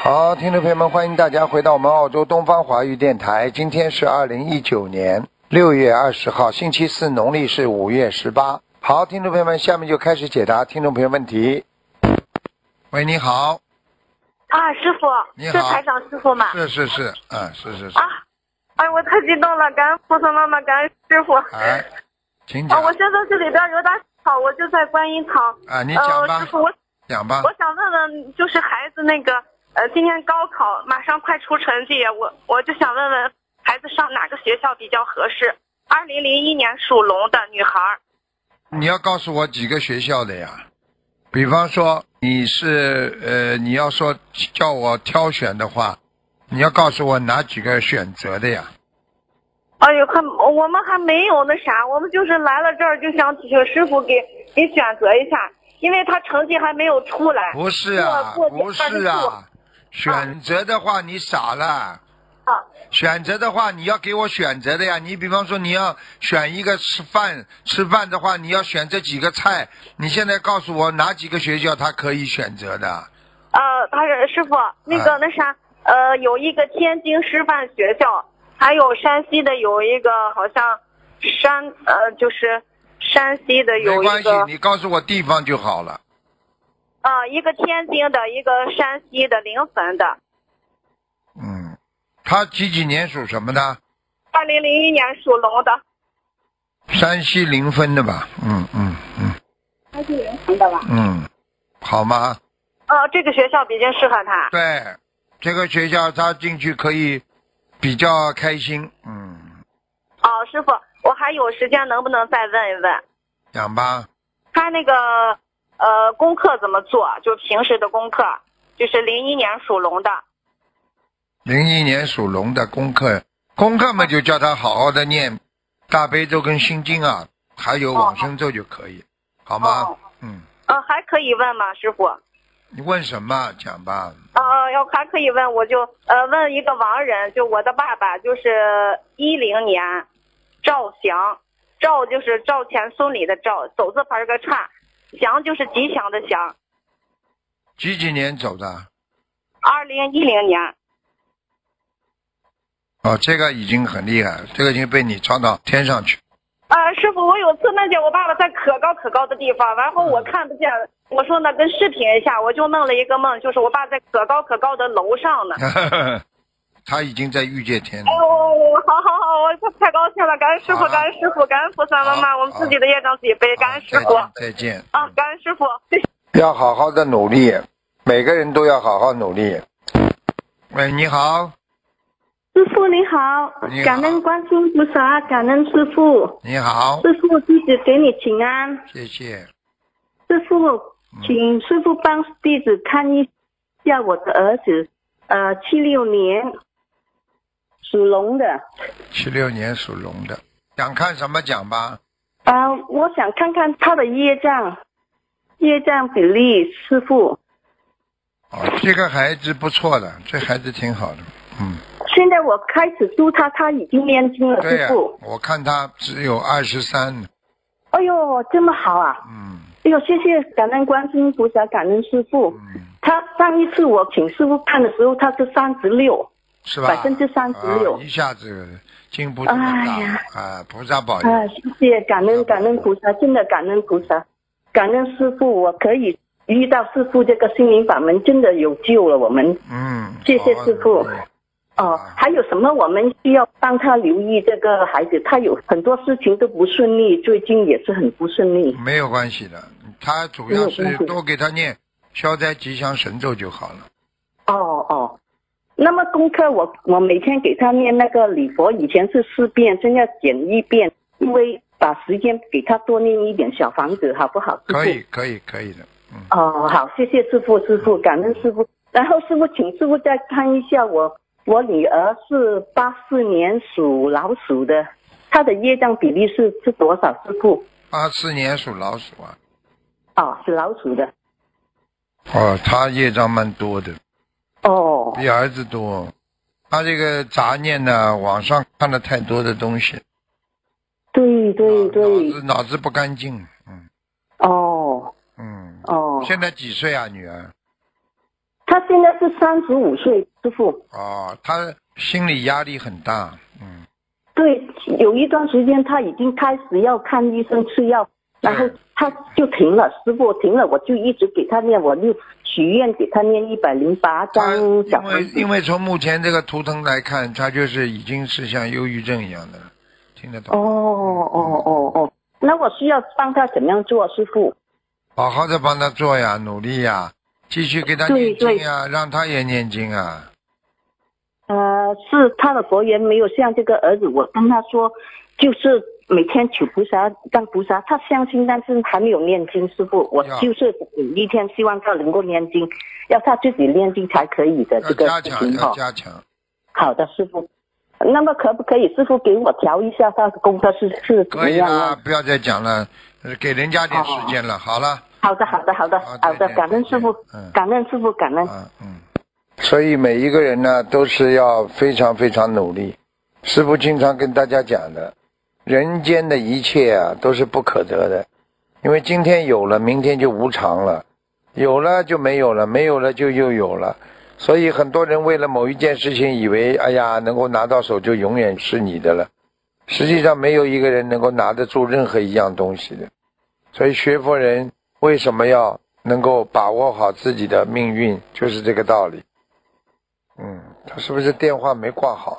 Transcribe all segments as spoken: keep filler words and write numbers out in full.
好，听众朋友们，欢迎大家回到我们澳洲东方华语电台。今天是二零一九年六月二十号，星期四，农历是五月十八。好，听众朋友们，下面就开始解答听众朋友问题。喂，你好。 啊，师傅， 你好， 是台长师傅吗？ 是是是，嗯，是是是。 啊，哎，我太激动了，感恩菩萨妈妈，感恩师傅。 哎，请讲。 啊，我现在这里边有点吵，我就在观音堂。 啊，你讲吧。 呃、师傅，我讲吧。 我想问问，就是孩子那个，呃，今天高考马上快出成绩，我我就想问问，孩子上哪个学校比较合适？二零零一年属龙的女孩。 你要告诉我几个学校的呀？比方说你是呃，你要说叫我挑选的话，你要告诉我哪几个选择的呀？ 哎呦，还我们还没有那啥，我们就是来了这儿就想请师傅给给选择一下，因为他成绩还没有出来。 不是啊，不是啊，选择的话你傻了。 啊， 选择的话你要给我选择的呀。你比方说你要选一个吃饭，吃饭的话你要选这几个菜，你现在告诉我哪几个学校他可以选择的？ 呃，他是师傅，那个、啊、那啥，呃，有一个天津师范学校，还有山西的有一个好像山呃，就是山西的有一个。 没关系，你告诉我地方就好了。 啊、呃，一个天津的，一个山西的临汾的。 嗯。他几几年属什么的？ 二零零一年属龙的。 山西临汾的吧？嗯嗯嗯。 山西临汾的吧？ 嗯，好吗？ 呃，这个学校比较适合他。 对，这个学校他进去可以比较开心。嗯。 哦，师傅，我还有时间，能不能再问一问？ 讲吧。 他那个呃功课怎么做？就平时的功课，就是零一年属龙的。 零一年属龙的功课，功课嘛就叫他好好的念大悲咒跟心经啊，还有往生咒就可以，哦、好吗？ 哦、 嗯。 呃，还可以问吗，师傅？ 你问什么？讲吧。 呃，要还可以问，我就呃问一个亡人，就我的爸爸，就是一零年赵祥，赵就是赵钱孙李的赵，走字旁个叉，祥就是吉祥的祥。 几几年走的？ 二零一零年。 哦，这个已经很厉害了，这个已经被你抄到天上去。 啊、呃，师傅，我有次梦见我爸爸在可高可高的地方，然后我看不见，嗯、我说呢跟视频一下，我就梦了一个梦，就是我爸在可高可高的楼上呢。 他已经在御界天了。 哎呦，好好好，我太高兴了，感恩师傅，感恩师傅，感恩菩萨妈妈，我们自己的业障自己背，感恩师傅。 再见。 啊，感恩师傅。 要好好的努力，每个人都要好好努力。喂，你好。 师父你好，感恩观世音菩萨，感恩师父。 你好， 师父弟子给你请安。 谢谢。 师父，请师父帮弟子看一下我的儿子，呃，七六年属龙的。 七六年属龙的，想看什么讲吧？ 啊、呃，我想看看他的业障，业障比例，师父。 哦，这个孩子不错的，这孩子挺好的，嗯。 现在我开始督他，他已经念经了，师父。 我看他只有二十三。 哎呦，这么好啊！ 嗯。 哎呦，谢谢，感恩观世音菩萨，感恩师父。 嗯。 他上一次我请师父看的时候，他是三十六， 是吧？ 百分之三十六， 一下子进步这么大。哎呀，啊，菩萨保佑。 啊，谢谢，感恩感恩菩萨，真的感恩菩萨，感恩师父，我可以遇到师父这个心灵法门，真的有救了我们。 嗯。 谢谢师父。哦，还有什么我们需要帮他留意？这个孩子他有很多事情都不顺利，最近也是很不顺利。 没有关系的，他主要是多给他念消灾吉祥神咒就好了。 哦哦，那么功课我我每天给他念那个礼佛，以前是四遍，现在减一遍，因为把时间给他多念一点小房子，好不好？ 可以可以可以的。嗯。 哦，好，谢谢师父，师父感恩师父。然后师父，请师父再看一下我。我女儿是八四年属老鼠的，她的业障比例是是多少？师父？ 八四年属老鼠啊。 哦，是老鼠的。 哦，她业障蛮多的。 哦。 比儿子多，她这个杂念呢，网上看了太多的东西。 对对对。 脑子脑子不干净，嗯。 哦。 嗯。 哦。 现在几岁啊，女儿？ 他现在是三十五岁，师傅。 哦，他心理压力很大，嗯。 对，有一段时间他已经开始要看医生吃药，然后他就停了。师傅停了，我就一直给他念，我就许愿给他念一百零八张小房子。 因为因为从目前这个图腾来看，他就是已经是像忧郁症一样的了，听得懂？ 哦哦哦哦，那我需要帮他怎么样做，师傅？ 好好的帮他做呀，努力呀，继续给他念经呀，让他也念经啊。 呃，是他的佛缘没有像这个儿子，我跟他说，就是每天求菩萨让菩萨，他相信，但是还没有念经。师傅，我就是有一天希望他能够念经，要他自己念经才可以的这个事情哈。要加强， 好的，师傅。那么可不可以师傅给我调一下他的功课是是怎么样啊？ 可以了，不要再讲了，给人家点时间了。好了。 好的，好的，好的，好的，感恩师傅，感恩师傅，感恩。 嗯嗯。所以每一个人呢，都是要非常非常努力。师父经常跟大家讲的，人间的一切啊，都是不可得的，因为今天有了，明天就无常了，有了就没有了，没有了就又有了。所以很多人为了某一件事情，以为哎呀，能够拿到手就永远是你的了。实际上，没有一个人能够拿得住任何一样东西的。所以学佛人为什么要能够把握好自己的命运，就是这个道理。嗯，他是不是电话没挂好？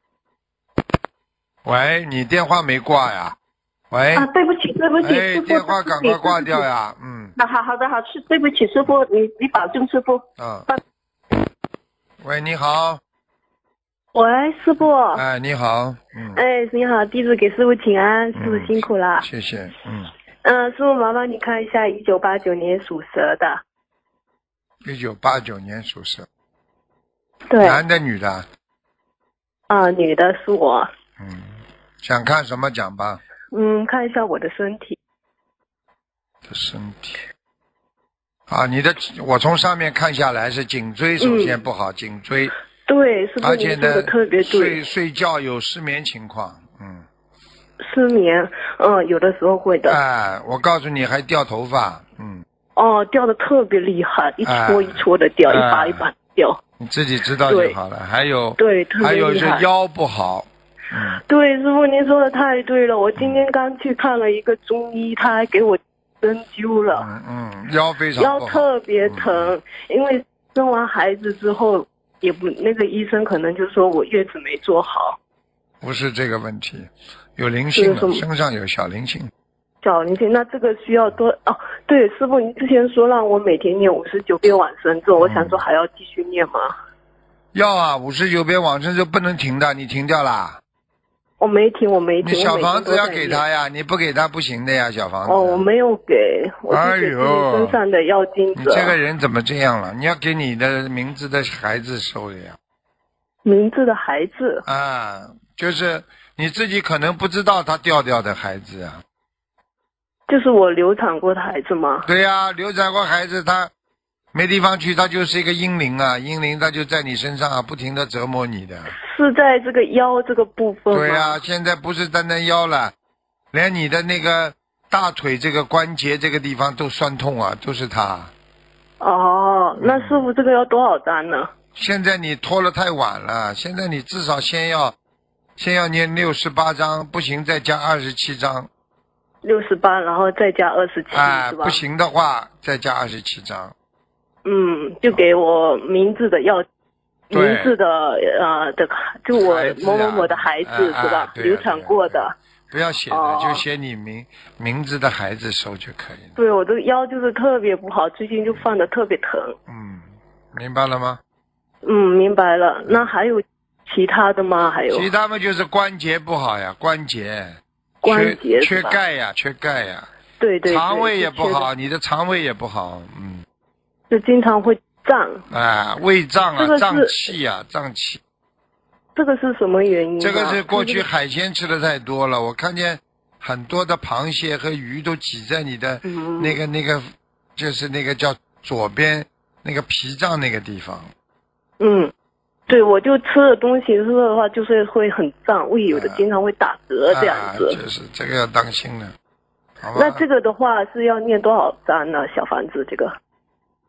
喂，你电话没挂呀？喂。 啊，对不起，对不起， 哎， 师傅， 电话赶快挂掉呀！嗯。 那好好的好，是对不起，师傅，你你保重，师傅。 嗯。喂，你好。 喂，师傅。 哎，你好。嗯。 哎，你好，弟子给师傅请安，师傅辛苦了。 嗯、谢谢。嗯。 嗯，师傅麻烦你看一下，一九八九年属蛇的。 一九八九年属蛇。 对。 男的女的？ 啊，女的是我。 嗯，想看什么讲吧？ 嗯，看一下我的身体。 的身体。啊，你的我从上面看下来是颈椎首先不好，嗯、颈椎。 对，是不是你说的特别对？ 睡睡觉有失眠情况，嗯。 失眠，嗯，有的时候会的。 哎，我告诉你，还掉头发，嗯。 哦，掉的特别厉害，一撮一撮的掉，哎、一把一把掉。 你自己知道就好了。还有， 对，特别还有是腰不好。嗯， 对，师傅您说的太对了。我今天刚去看了一个中医，他还给我针灸了。 嗯嗯，腰非常不好， 腰特别疼，嗯、因为生完孩子之后，也不那个医生可能就说我月子没做好。 不是这个问题，有灵性的，身上有小灵性。 小灵性，那这个需要多哦？对，师傅，您之前说让我每天念五十九遍往生咒，嗯、我想说还要继续念吗？ 要啊，五十九遍往生咒不能停的，你停掉啦。 我没停，我没停。 你小房子要给他呀，你不给他不行的呀，小房子。 哦，我没有给，我是给自己身上的要经者。 你这个人怎么这样了？你要给你的名字的孩子收的呀。 名字的孩子。 啊，就是你自己可能不知道他掉掉的孩子啊。 就是我流产过的孩子吗？ 对呀、啊，流产过孩子他没地方去，他就是一个阴灵啊，阴灵他就在你身上啊，不停的折磨你的。 是在这个腰这个部分吗？ 对呀、啊，现在不是单单腰了，连你的那个大腿这个关节这个地方都酸痛啊，都是他。 哦，那师傅这个要多少张呢？ 现在你拖了太晚了，现在你至少先要先要念六十八章，不行再加二十七章。 六十八，然后再加二十七， 哎， 是吧？ 不行的话再加二十七章。 嗯，就给我名字的要，名字的呃的，就我某某某的孩子、啊、是吧？ 哎、 流产过的。 不要写的，哦、就写你名名字的孩子收就可以了。 对，我这个腰就是特别不好，最近就放的特别疼。 嗯，明白了吗？ 嗯，明白了。那还有其他的吗？还有其他嘛，就是关节不好呀，关节。 关节缺钙呀，缺钙呀。 对 对, 对。 肠胃也不好，你的肠胃也不好，嗯。 就经常会胀。 哎，胃胀啊， 这个胀气啊，胀气。 这个是什么原因？ 这个是过去海鲜吃的太多了，我看见很多的螃蟹和鱼都挤在你的那个、嗯、那个，就是那个叫左边那个脾脏那个地方。 嗯。对，我就吃的东西吃的话，就是会很胀，胃有的经常会打嗝这样子。 啊、就是这个要当心了，好吧？ 那这个的话是要念多少章呢？小房子这个？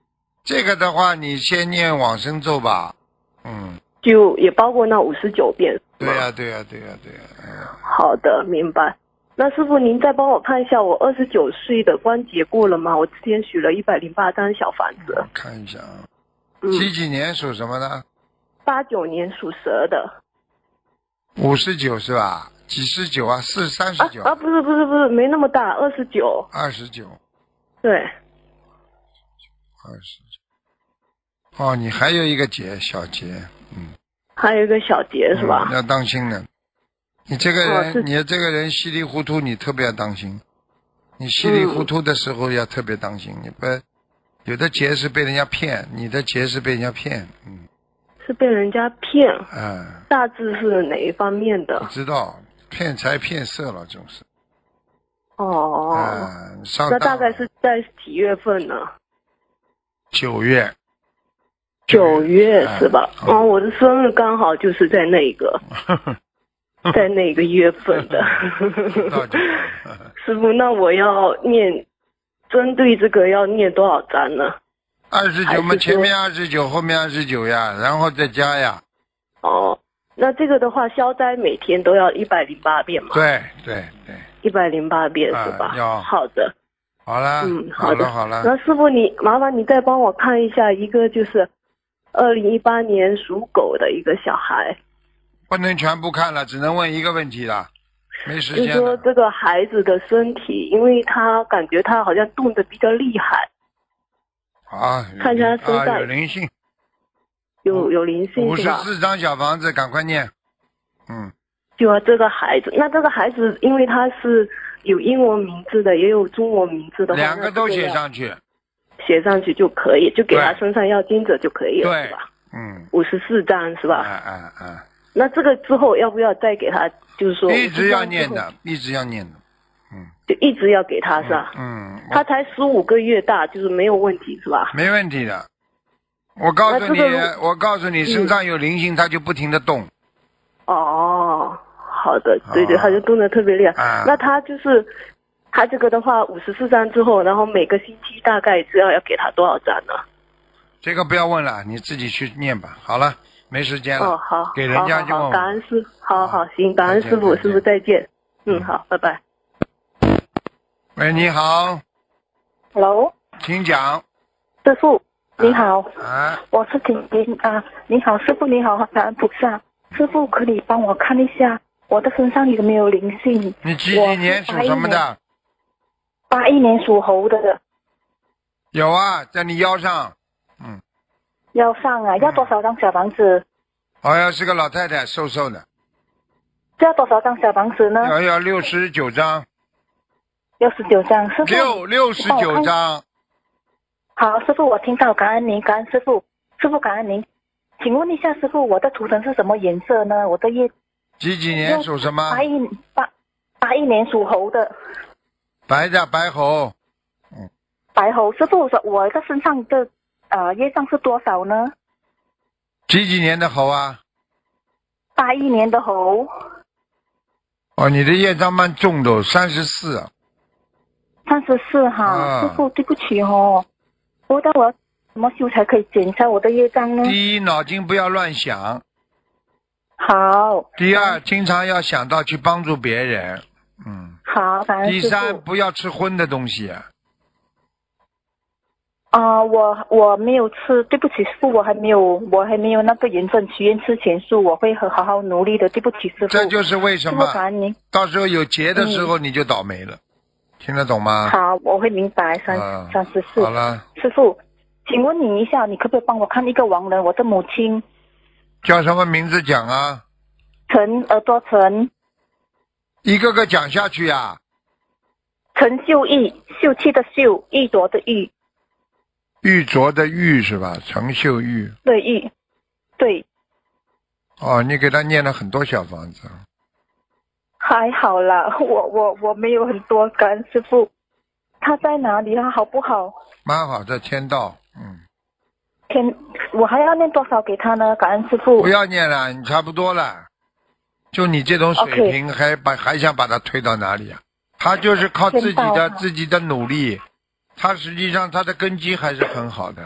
这个的话，你先念往生咒吧。嗯。 就也包括那五十九遍。 对呀、啊、对呀、啊、对呀、啊、对呀、啊。嗯。 好的，明白。那师傅，您再帮我看一下，我二十九岁的关节过了吗？我之前许了一百零八张小房子。 我看一下啊。 嗯。 几几年属什么的？ 八九年属蛇的。 五十九是吧？几十九啊？四三十九？ 啊，不是不是不是，没那么大，二十九。 二十九。 对。 二十九。哦，你还有一个结，小结，嗯。 还有一个小结是吧？ 嗯、要当心的。你这个人， 哦、 你这个人稀里糊涂，你特别要当心。你稀里糊涂的时候要特别当心，嗯、你不有的结是被人家骗，你的结是被人家骗，嗯。 是被人家骗。 嗯。 大致是哪一方面的？ 不知道，骗财骗色了，这种事。 哦。 嗯，上那大概是在几月份呢？ 九月。 九月是吧？嗯、哦，我的生日刚好就是在那个。在那个月份的。师傅，那我要念，针对这个要念多少章呢？ 二十九嘛，前面二十九，后面二十九呀，然后再加呀。 哦，那这个的话，消灾每天都要一百零八遍吗？ 对对对。 一百零八遍是吧？ 啊、要。 好的。 好了。 嗯，好的好了。 那师傅你麻烦你再帮我看一下一个就是二零一八年属狗的一个小孩。 不能全部看了，只能问一个问题了，没时间了。 就说这个孩子的身体，因为他感觉他好像动得比较厉害。 啊， 看一下他身上、 啊、有灵性。 有有灵性五十是吧？ 四张小房子，赶快念。嗯。 就要这个孩子，那这个孩子因为他是有英文名字的，也有中文名字的话， 两个都写上去。 写上去就可以，就给他身上要经者就可以了， 对是吧？ 嗯。 五十四张是吧？ 啊啊啊！ 那这个之后要不要再给他？就是说一直要念的，一直要念的，嗯， 就一直要给他是吧？ 嗯，嗯他才十五个月大，就是没有问题是吧？ 没问题的。我告诉你， 这个、 我告诉你，身上有灵性，他就不停的动。 哦，好的，对对，他就动得特别厉害。 啊、 那他就是他这个的话，五十四张之后，然后每个星期大概是要要给他多少张呢？ 这个不要问了，你自己去念吧。好了。没时间了。 哦，好， 给人家就好好好，感恩师，好好行，感恩师傅，师傅再见。嗯，好，拜拜。 喂，你好。 Hello。 请讲。 师傅，你好。 啊。 我是婷婷啊，你好，师傅你好，感恩菩萨。师傅可以帮我看一下我的身上有没有灵性？ 你几几年属什么的？ 八一年属猴的。 有啊，在你腰上。嗯。 要上啊，要多少张小房子？ 好像是个老太太，瘦瘦的。 这要多少张小房子呢？ 要要六十九张。 六十九张，师傅。 六六十九张。 好，师傅，我听到，感恩您，感恩师傅，师傅感恩您。请问一下，师傅，我的图腾是什么颜色呢？我的叶。 几几年属什么？ 八一八八一年属猴的。 白的白猴。 嗯。白猴，师傅，我的身上的。呃，业障是多少呢？ 几几年的猴啊？ 八一年的猴。 哦，你的业障蛮重的，三十四。 三十四哈，啊、师傅对不起哦，我到我怎么修才可以减下我的业障呢？ 第一，脑筋不要乱想。 好。 第二，经常要想到去帮助别人。嗯。 好，感恩师父。 第三，不要吃荤的东西。 啊、呃，我我没有吃，对不起师傅，我还没有，我还没有那个缘分许愿吃钱数，我会很好好努力的，对不起师傅。 这就是为什么， 感恩您。 到时候有劫的时候你就倒霉了，嗯、听得懂吗？ 好，我会明白。三三十四。 好了， 师傅，请问你一下，你可不可以帮我看一个亡人？我的母亲叫什么名字讲啊？ 陈耳朵陈。 一个个讲下去呀。 陈秀义，秀气的秀，玉镯的玉。 玉镯的玉是吧？陈秀玉。 对，玉。对。 哦，你给他念了很多小房子。 还好啦，我我我没有很多，感恩师父。他在哪里？他好不好？ 蛮好，在天道。嗯。 天，我还要念多少给他呢？感恩师父。 不要念了，你差不多了。就你这种水平， okay. 还把还想把他推到哪里啊？他就是靠自己的自己的努力。他实际上他的根基还是很好的，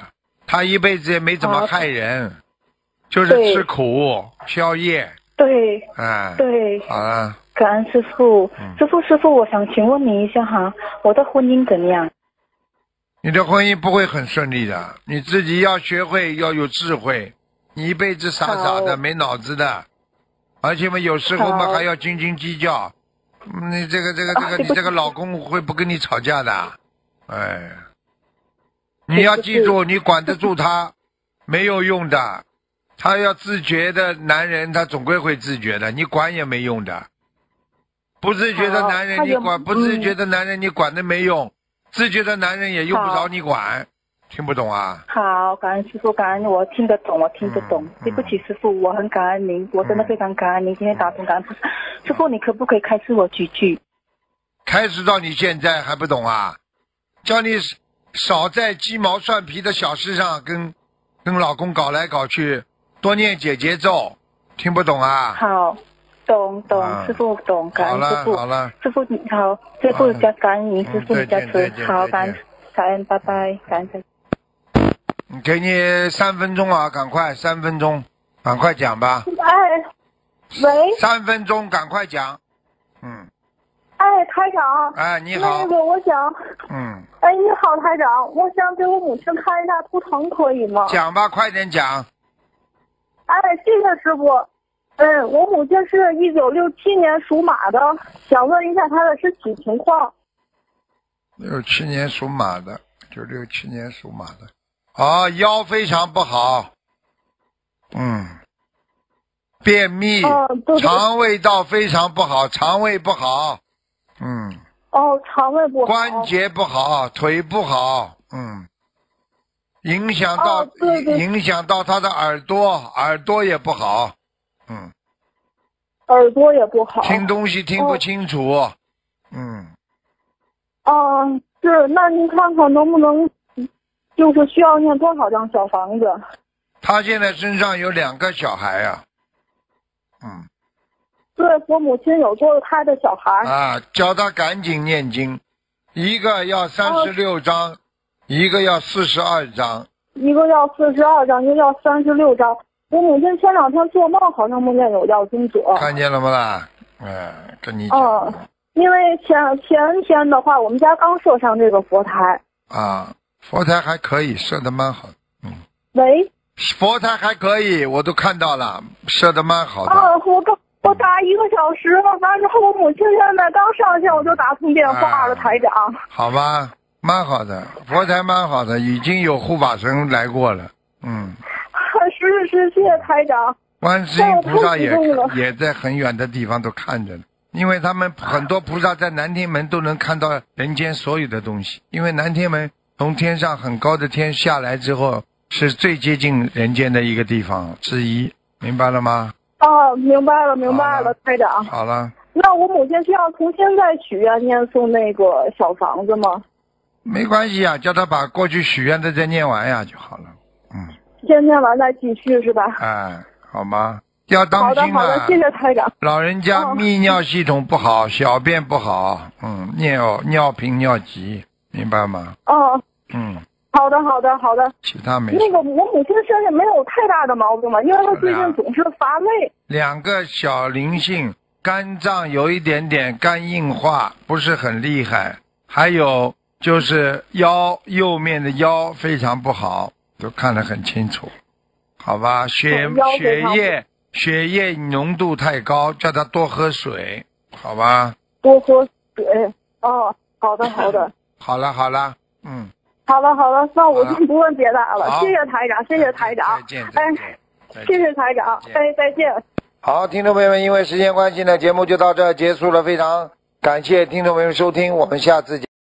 他一辈子也没怎么害人，就是吃苦宵夜。 对， 哎， 对， 好了。 感恩师傅， 嗯、 师傅师傅，我想请问你一下哈，我的婚姻怎么样？ 你的婚姻不会很顺利的，你自己要学会要有智慧，你一辈子傻傻的没脑子的，而且嘛有时候嘛还要斤斤计较，你这个这个这个、啊、你这个老公会不跟你吵架的，哎，你要记住，你管得住他没有用的，他要自觉的男人他总归会自觉的，你管也没用的，不自觉的男人你管，不自觉的男人你管的没用。自觉的男人也用不着你管，听不懂啊？ 好，感恩师傅，感恩我听得懂，我听得懂。嗯、对不起，师傅，我很感恩您，我真的非常感恩您今天打通感恩菩萨。师傅，你可不可以开示我几句？ 开始到你现在还不懂啊？叫你少在鸡毛蒜皮的小事上跟跟老公搞来搞去，多念姐姐咒，听不懂啊？ 好。懂懂、啊，师傅懂，感恩师傅。 好了， 师傅你好，师傅加感恩您，师傅你加持，好，感恩感恩，拜拜，感恩。 给你三分钟啊，赶快三分钟，赶快讲吧。 哎，喂。 三分钟，赶快讲。嗯。 哎，台长。 哎，你好。 那个，我想。 嗯。 哎，你好，台长，我想给我母亲看一下图腾，可以吗？ 讲吧，快点讲。 哎，谢谢师傅。嗯，我母亲是一九六七年属马的，想问一下她的身体情况。 六七年属马的，就六七年属马的，啊，腰非常不好，嗯，便秘， 哦、对对肠胃道非常不好，肠胃不好，嗯。 哦，肠胃不好。 关节不好，腿不好，嗯，影响到、 哦、对对影响到她的耳朵，耳朵也不好。嗯， 耳朵也不好， 听东西听不清楚。哦、嗯。 啊，是，那您看看能不能，就是需要念多少张小房子？ 他现在身上有两个小孩啊。嗯。 对，我母亲有堕胎的小孩。 啊，叫他赶紧念经，一个要三十六章、哦，一个要四十二章。 一个要四十二章，一个要三十六章。我母亲前两天做梦，好像梦见有要经者。 看见了吗啦？哎，跟你讲。 嗯，因为前前天的话，我们家刚设上这个佛台。 啊，佛台还可以，设的蛮好的。嗯。 喂。 佛台还可以，我都看到了，设的蛮好的。 啊，我刚我打一个小时了，完之后我母亲现在刚上线，我就打通电话了，啊、台长。 好吧，蛮好的，佛台蛮好的，已经有护法神来过了。嗯。 是是，谢谢台长。 观世音菩萨也也在很远的地方都看着，因为他们很多菩萨在南天门都能看到人间所有的东西，因为南天门从天上很高的天下来之后，是最接近人间的一个地方之一，明白了吗？ 哦，明白了，明白了，台长。 好了。 那我母亲需要从现在许愿念诵那个小房子吗？ 没关系啊，叫他把过去许愿的再念完呀就好了。嗯。 先念完再继续是吧？ 哎，好吗？要当心啊！ 好的，好的，谢谢台长。 老人家泌尿系统不好，哦、小便不好，嗯，尿尿频尿急，明白吗？ 哦。 嗯。 好的，好的，好的。 其他没。 那个，我母亲身上没有太大的毛病嘛，因为她最近总是乏累。 两个小灵性，肝脏有一点点肝硬化，不是很厉害，还有就是腰右面的腰非常不好。都看得很清楚，好吧？血血液血液浓度太高，叫他多喝水，好吧？ 多喝水。哦，好的好的。 好了好了，嗯。 好了好了，那我就不问别的了。谢谢台长，谢谢台长。 再见再见。 哎，谢谢台长，哎，再见。 好，听众朋友们，因为时间关系呢，节目就到这儿结束了。非常感谢听众朋友们收听，我们下次见。